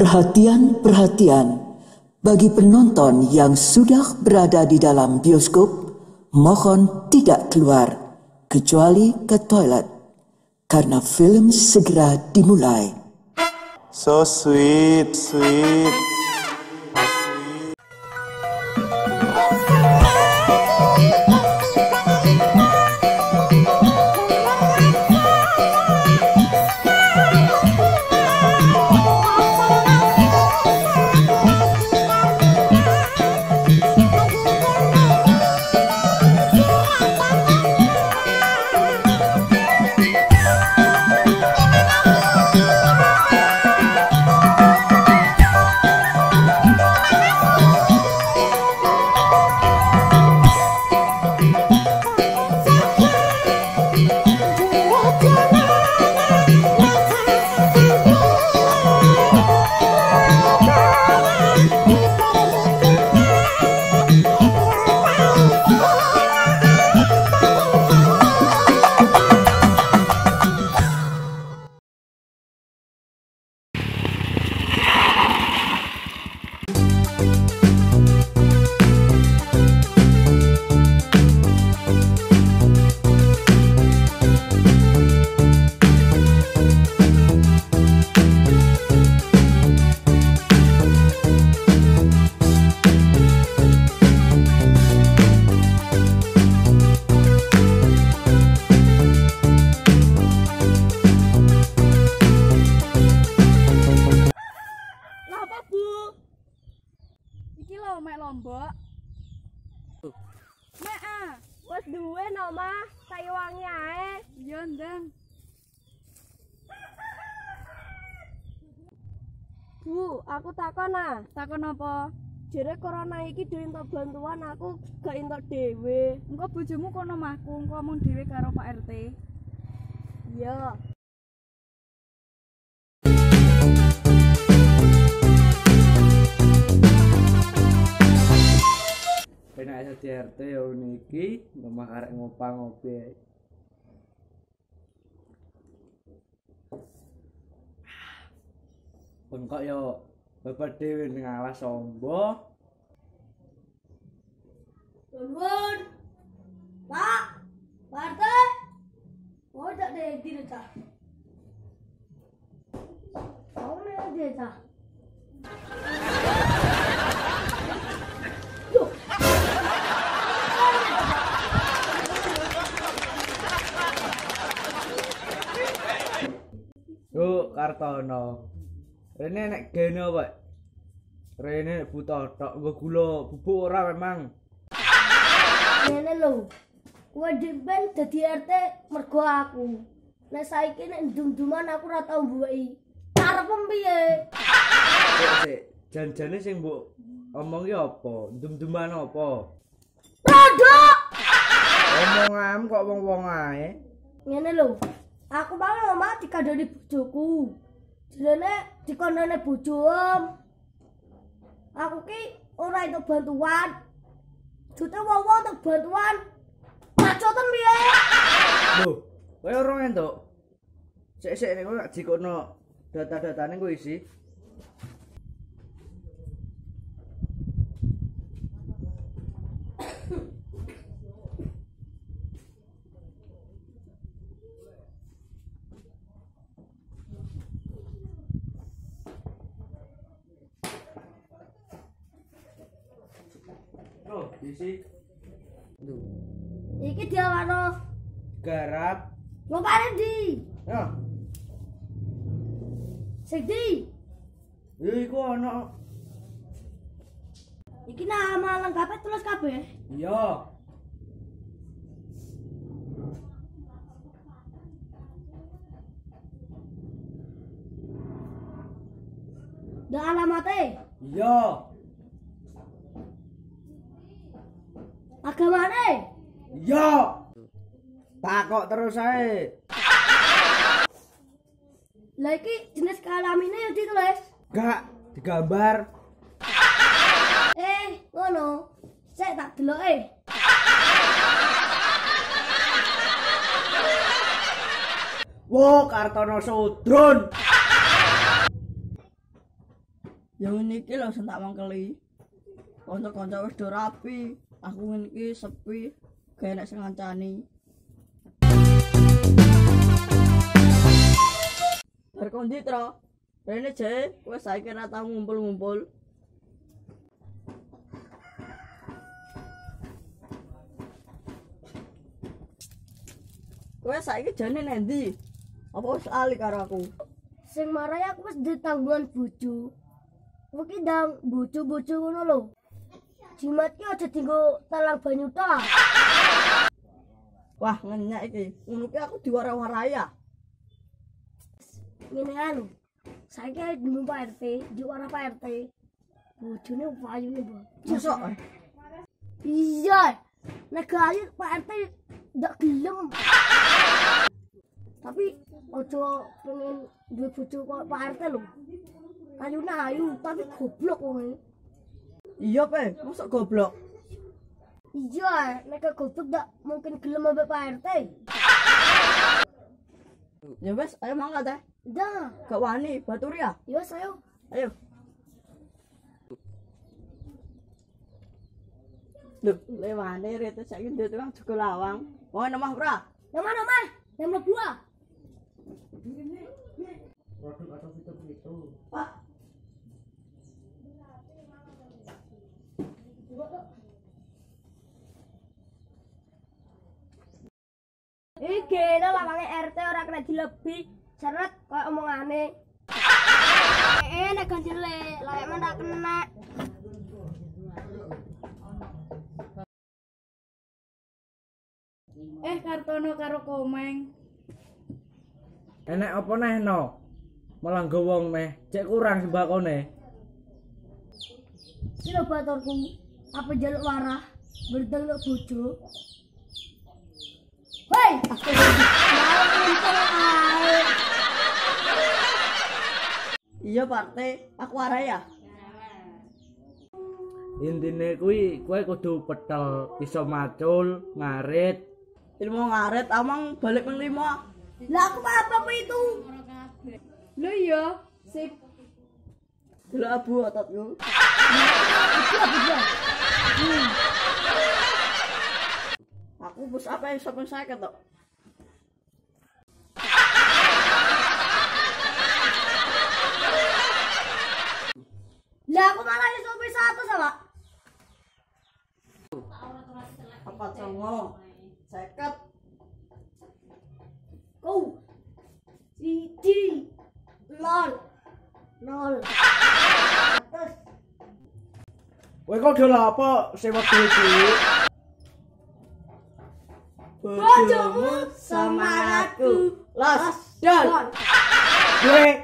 Perhatian bagi penonton yang sudah berada di dalam bioskop, mohon tidak keluar kecuali ke toilet karena film segera dimulai. So sweet. Iki lho mek lombok. Mek wis duwe no Mas, saiki wangi ae. Iya, Ndang. Bu, aku takon Takon apa? jere corona iki duwe entuk bantuan aku gak entuk dhewe. Engko bojomu kono omahku, engko omong dhewe karo Pak RT. Iya. Enak aja di RT ya niki, rumah arek ngopang ngopi. Bengkok yo bapak dhewe ning alas ombo. Nuwun. Pak, Pak RT. Mau tak deh di cah. Mau nih dia cah. Yo Kartono. Rene nek gene apa? Rene buta tok nggo gula bubuk ora memang. Ngene lho. Kowe dipen dadi RT mergo aku. Nek saiki nek ndum-nduman aku ora tau mbuki. Karepmu piye? Sik, janjane sing mbok omongi apa? Ndum-nduman apa? Rodok. Omongan kok wong-wong ae. Ngene lho. Aku bangun omah dikandani bojoku. Jenenge dikandani bojom. Aku ki ora entuk bantuan. Jute wong-wong entuk bantuan. Pacoten piye? Loh, kowe ora entuk. Sik nek kowe gak dikono data-datane kowe isi. Oh, isi. Duh. Iki diawano Garap. ngopane di. Ya, Sing di. iku ana. Iki nama lengkape tulis kabeh. Iya. Ndak alamate. Iya. Agamane. Iya. Takok terus ae. Lah iki jenis kelamine yo ditulis. Gak digambar. Ngono. Sik tak deloke. Wo Kartono Sudrun. Ya ngene iki lho sing tak mangkeli. Kanca-kanca wis do rapi, aku ngene iki sepi, gak enak sing ngancani. Bar kondi tro? Rene jae wis saiki ora tau ngumpul-ngumpul. Kowe saiki jane nang ndi? Apa wis ali karo aku? Sing marai aku wis ditanggungan bojo. Kowe ki ndang bojo-bojo ngono lho. Jimat ki aja dienggo talang banyu tok. Wah, ngenyak iki. Ngono ki aku diwara-warai ya. Ngene anu. Saiki arep nemu Pak RT, diwara Pak RT. Bojone payune, Bu. Sosok. Iya. Nek ayu Pak RT ndak gelem. Tapi ojo pengen duwe bojo kok Pak RT lho. Ayune ayu, tapi goblok wong. Iya, Pe. Mosok goblok. Iya, nek goblok ndak mungkin gelem ambek Pak RT. Ya wes, ayo mangkat teh. Dah, Gak wani, batur ya. yo sayo. Ayo. Loh, lewane rete saiki ndek tukang juga lawang. Wong nemah ora? Nama-nama, yang mlebu ah. Produk atau fitur-fitur. Pak. Iki lho lawange RT ora kena dilebih. Seret koyo omongane. Nek ganjele, lawek men tak kena. Kartono karo Komeng. Enek apa neh no? Malah wong meh, cek kurang sembakone. Iki lho baturku, apa jaluk warah, berdeng lo bojo. Hei! Iya, Pak RT, aku warai ya. Intine kuwi kowe kudu petel, iso macul, ngarit. Ilmu ngaret amang balik nang 5. Lah aku apa itu? Lho iya, sip. Delok abu ototku. Aku bus apa yang sampai saya ketok. Lah aku malah iso wis 100 sama. Apa songo? 50. Kau. Siji. Lol. Nol. Atas. Kowe kok dhewe apa sewa dhewe? Bojomu semangatku. Las dan Kowe